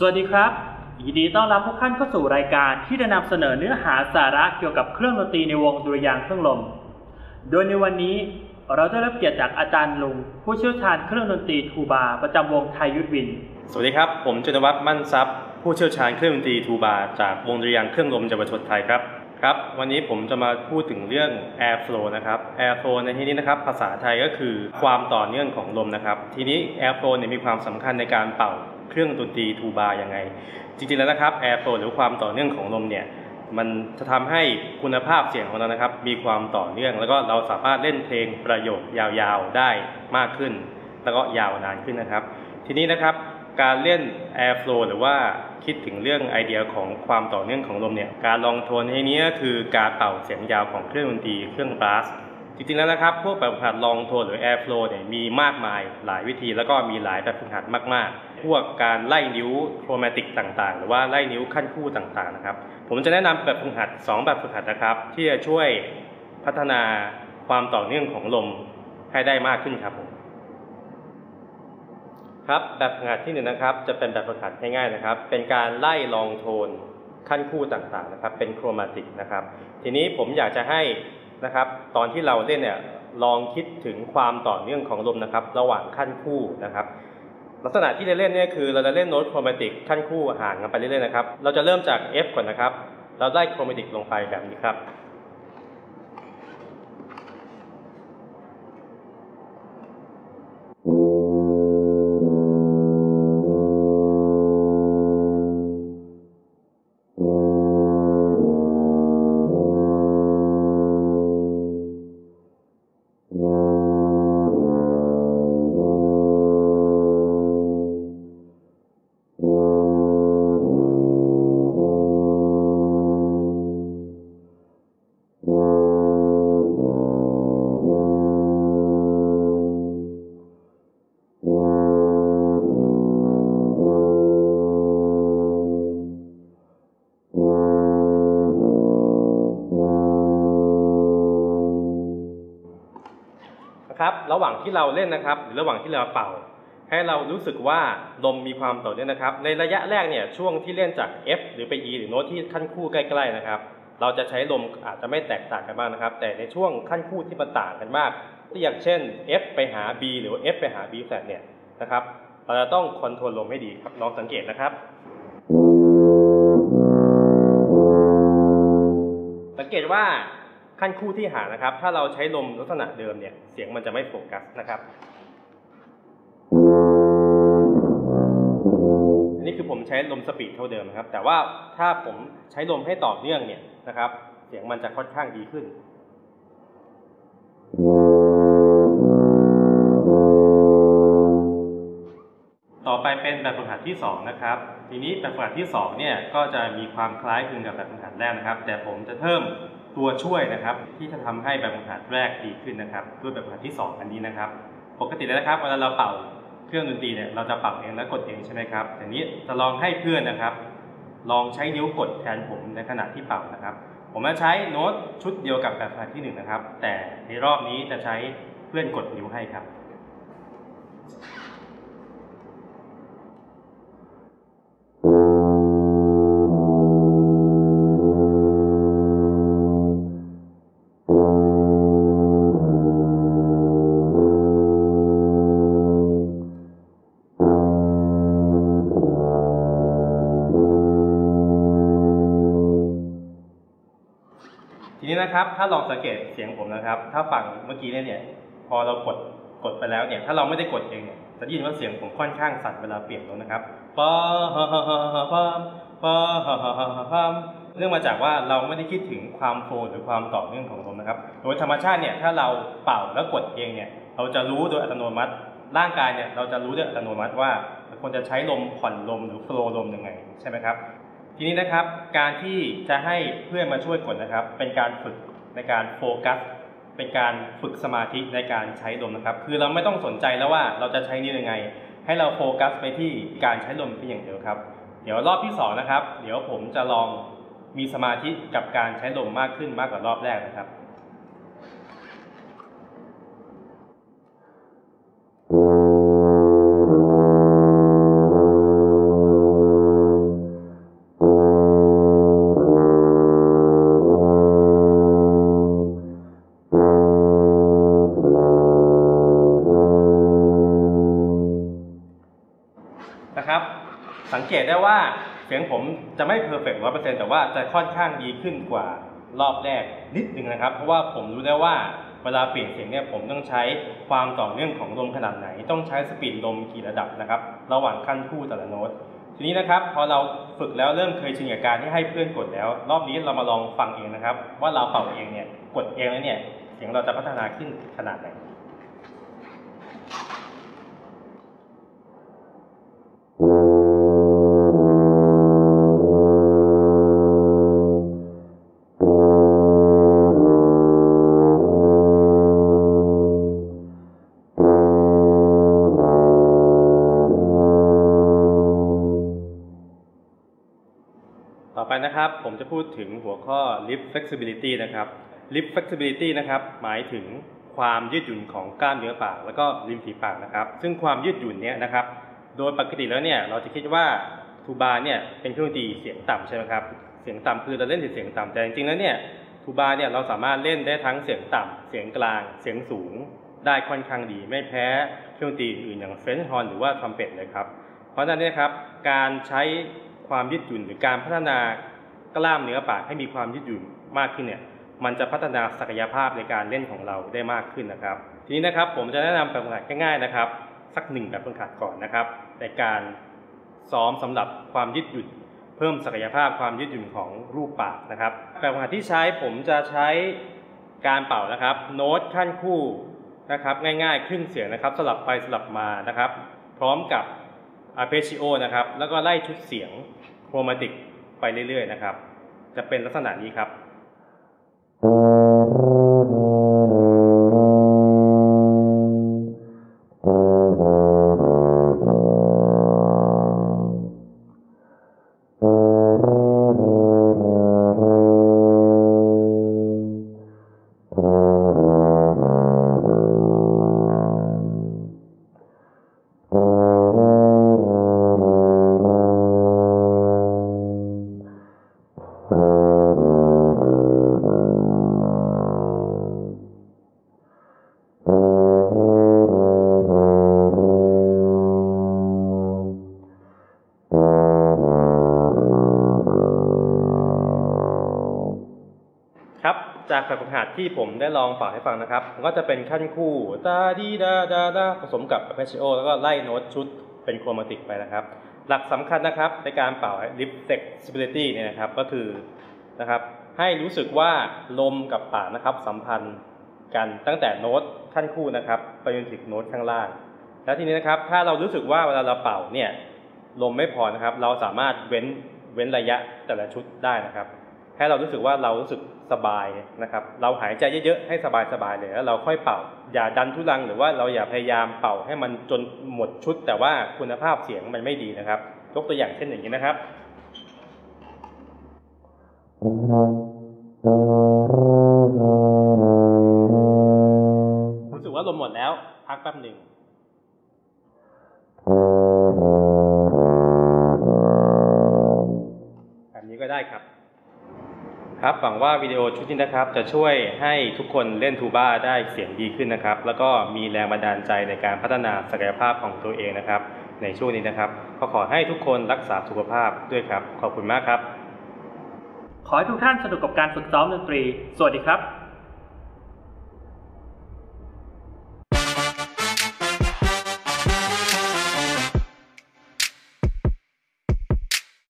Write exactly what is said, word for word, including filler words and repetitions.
สวัสดีครับยินดีต้อนรับทุกท่านเข้าสู่รายการที่จะนำเสนอเนื้อหาสาระเกี่ยวกับเครื่องดนตรีในวงดุริยางค์เครื่องลมโดยในวันนี้เราได้รับเกียรติจากอาจารย์ลุงผู้เชี่ยวชาญเครื่องดนตรีทูบาประจำวงไทยยุทธวินสวัสดีครับผมจนวัฒน์มั่นทรัพย์ผู้เชี่ยวชาญเครื่องดนตรีทูบาจากวงดุริยางค์เครื่องลมเยาวชนไทยครับครับวันนี้ผมจะมาพูดถึงเรื่อง air flow นะครับ air flow ในที่นี้นะครับภาษาไทยก็คือความต่อเนื่องของลมนะครับทีนี้ air flow เนี่ยมีความสำคัญในการเป่าเครื่องดนตรีทูบายังไงจริงๆแล้วนะครับ air flow หรือความต่อเนื่องของลมเนี่ยมันจะทำให้คุณภาพเสียงของเรานะครับมีความต่อเนื่องแล้วก็เราสามารถเล่นเพลงประโยคยาวๆได้มากขึ้นแล้วก็ยาวนานขึ้นนะครับทีนี้นะครับการเล่น air flow หรือว่าคิดถึงเรื่องไอเดียของความต่อเนื่องของลมเนี่ยการลองโทนให้นี้ก็คือการเป่าเสียงยาวของเครื่องดนตรีเครื่องบลัสจริงๆแล้วนะครับพวกแบบฝึกหัดลองโทนหรือ air flow เนี่ยมีมากมายหลายวิธีแล้วก็มีหลายแบบฝึกหัดมากๆพวกการไล่นิ้วโครแมติกต่างๆหรือว่าไล่นิ้วขั้นคู่ต่างๆนะครับผมจะแนะนำแบบฝึกหัดสองแบบฝึกหัดนะครับที่จะช่วยพัฒนาความต่อเนื่องของลมให้ได้มากขึ้นครับผมครับแบบฝึกหัดที่หนึ่งนะครับจะเป็นแบบฝึกหัดง่ายๆนะครับเป็นการไล่ลองโทนขั้นคู่ต่างๆนะครับเป็นโครแมติกนะครับทีนี้ผมอยากจะให้นะครับตอนที่เราเล่นเนี่ยลองคิดถึงความต่อเนื่องของลมนะครับระหว่างขั้นคู่นะครับลักษณะที่จะเล่นเนี่ยคือเราจะเล่นโน้ตโครแมติกขั้นคู่ห่างกันไปเรื่อยๆนะครับเราจะเริ่มจาก F ก่อนนะครับเราไล่โครแมติกลงไปแบบนี้ครับครับระหว่างที่เราเล่นนะครับหรือระหว่างที่เราเป่าให้เรารู้สึกว่าลมมีความต่อเนื่องนะครับในระยะแรกเนี่ยช่วงที่เล่นจาก F หรือไป E หรือโน้ตที่ขั้นคู่ใกล้ๆนะครับเราจะใช้ลมอาจจะไม่แตกต่างกันบ้างนะครับแต่ในช่วงขั้นคู่ที่มันต่างกันมากอย่างเช่น F ไปหา B หรือ F ไปหา B flat เนี่ยนะครับเราจะต้องคอนโทรลลมให้ดีครับลองสังเกตนะครับสังเกตว่าขั้นคู่ที่ห่างนะครับถ้าเราใช้ลมลักษณะเดิมเนี่ยเสียงมันจะไม่โฟกัสนะครับอันนี้คือผมใช้ลมสปีดเท่าเดิมนะครับแต่ว่าถ้าผมใช้ลมให้ต่อเนื่องเนี่ยนะครับเสียงมันจะค่อนข้างดีขึ้นต่อไปเป็นแบบฝึกหัดที่สองนะครับทีนี้แบบฝึกหัดที่สองเนี่ยก็จะมีความคล้ายคลึงกับแบบฝึกหัดแรกนะครับแต่ผมจะเพิ่มตัวช่วยนะครับที่จะทำให้แบบฝึกหัดแรกดีขึ้นนะครับด้วยแบบฝึกหัดที่สองอันนี้นะครับปกติแล้วนะครับเวลาเราเป่าเครื่องดนตรีเนี่ยเราจะเป่าเองและกดเองใช่ไหมครับแต่นี้จะลองให้เพื่อนนะครับลองใช้นิ้วกดแทนผมในขณะที่เป่านะครับผมจะใช้โน้ตชุดเดียวกับแบบฝึกหัดที่หนึ่งนะครับแต่ในรอบนี้จะใช้เพื่อนกดนิ้วให้ครับทีนี้นะครับถ้าลองสังเกตเสียงผมนะครับถ้าฟังเมื่อกี้เนี่ยพอเรากดกดไปแล้วเนี่ยถ้าเราไม่ได้กดเองเนี่ยจะได้ยินว่าเสียงผมค่อนข้างสั่นเวลาเปลี่ยนโน้ตนะครับปะฮะฮะฮะฮะพัมปะฮะฮะฮะฮะพัมเนื่องมาจากว่าเราไม่ได้คิดถึงความโฟล์หรือความต่อเนื่องของลมนะครับโดยธรรมชาติเนี่ยถ้าเราเป่าแล้วกดเองเนี่ยเราจะรู้โดยอัตโนมัติร่างกายเนี่ยเราจะรู้โดยอัตโนมัติว่าควรจะใช้ลมผ่อนลมหรือโฟล์ลมยังไงใช่ไหมครับทีนี้นะครับการที่จะให้เพื่อนมาช่วยกดนะครับเป็นการฝึกในการโฟกัสเป็นการฝึกสมาธิในการใช้ลมนะครับคือเราไม่ต้องสนใจแล้วว่าเราจะใช้นิ้วยังไงให้เราโฟกัสไปที่การใช้ลมเพียงอย่างเดียวครับเดี๋ยวรอบที่สองนะครับเดี๋ยวผมจะลองมีสมาธิกับการใช้ลมมากขึ้นมากกว่ารอบแรกนะครับทีผมจะไม่เพอร์เฟกต์ร้อยเปอร์เซ็นต์แต่ว่าจะค่อนข้างดีขึ้นกว่ารอบแรกนิดนึงนะครับเพราะว่าผมรู้แล้วว่าเวลาเปลี่ยนเสียงเนี่ยผมต้องใช้ความต่อเนื่องของลมขนาดไหนต้องใช้สปีดลมกี่ระดับนะครับระหว่างขั้นคู่แต่ละโน้ตทีนี้นะครับพอเราฝึกแล้วเริ่มเคยชินกับการที่ให้เพื่อนกดแล้วรอบนี้เรามาลองฟังเองนะครับว่าเราเป่าเองเนี่ยกดเองแล้วเนี่ยเสียงเราจะพัฒนาขึ้นขนาดไหนต่อไปนะครับผมจะพูดถึงหัวข้อ lip flexibility นะครับ lip flexibility นะครับหมายถึงความยืดหยุ่นของกล้ามเนื้อปากแล้วก็ริมฝีปากนะครับซึ่งความยืดหยุ่นเนี้ยนะครับโดยปกติแล้วเนี่ยเราจะคิดว่าทูบาเนี่ยเป็นเครื่องดนตรีเสียงต่ำใช่ไหมครับเสียงต่ำคือเราเล่นเสียงต่ำแต่จริงๆแล้วเนี่ยทูบาเนี่ยเราสามารถเล่นได้ทั้งเสียงต่ำเสียงกลางเสียงสูงได้ค่อนข้างดีไม่แพ้เครื่องดนตรีอื่นอย่างเฟรนช์ฮอร์นหรือว่าทรัมเป็ตเลยครับเพราะฉะนั้นเนี่ยครับการใช้ความยืดหยุ่นหรือการพัฒนากล้ามเนื้อปากให้มีความยืดหยุ่นมากขึ้นเนี่ยมันจะพัฒนาศักยภาพในการเล่นของเราได้มากขึ้นนะครับทีนี้นะครับผมจะแนะนำแบบฝึกหัดง่ายๆนะครับสักหนึ่งแบบฝึกหัดก่อนนะครับในการซ้อมสำหรับความยืดหยุ่นเพิ่มศักยภาพความยืดหยุ่นของรูปปากนะครับแบบฝึกหัดที่ใช้ผมจะใช้การเป่านะครับโน้ตขั้นคู่นะครับง่ายๆครึ่งเสียงนะครับสลับไปสลับมานะครับพร้อมกับอาร์เพจิโอนะครับแล้วก็ไล่ชุดเสียงโครมาติกไปเรื่อยๆนะครับจะเป็นลักษณะนี้ครับครับจากแบบฝึกหัดที่ผมได้ลองเป่าให้ฟังนะครับก็จะเป็นขั้นคู่ตาดีดาดาดาผสมกับอาร์เพจิโอแล้วก็ไล่โน้ตชุดเป็นโครมาติกไปนะครับหลักสำคัญนะครับในการเป่า lip flexibility เนี่ยนะครับก็คือนะครับให้รู้สึกว่าลมกับปากนะครับสัมพันธ์กันตั้งแต่โน้ตขั้นคู่นะครับไปจนถึงโน้ตข้างล่างแล้วทีนี้นะครับถ้าเรารู้สึกว่าเวลาเราเป่าเนี่ยลมไม่พอนะครับเราสามารถเว้นเว้นระยะแต่ละชุดได้นะครับให้เรารู้สึกว่าเรารู้สึกสบายนะครับเราหายใจเยอะๆให้สบายๆเลยแล้วเราค่อยเป่าอย่าดันทุรังหรือว่าเราอย่าพยายามเป่าให้มันจนหมดชุดแต่ว่าคุณภาพเสียงมันไม่ดีนะครับยกตัวอย่างเช่นอย่างนี้นะครับรู้สึกว่าลมหมดแล้วพักแป๊บหนึ่งแบบนี้ก็ได้ครับครับหวังว่าวิดีโอชุดนี้นะครับจะช่วยให้ทุกคนเล่นทูบาได้เสียงดีขึ้นนะครับแล้วก็มีแรงบันดาลใจในการพัฒนาศักยภาพของตัวเองนะครับในช่วงนี้นะครับก็ขอให้ทุกคนรักษาสุขภาพด้วยครับขอบคุณมากครับขอให้ทุกท่านสนุกกับการฝึกซ้อมดนตรีสวัสดีครับ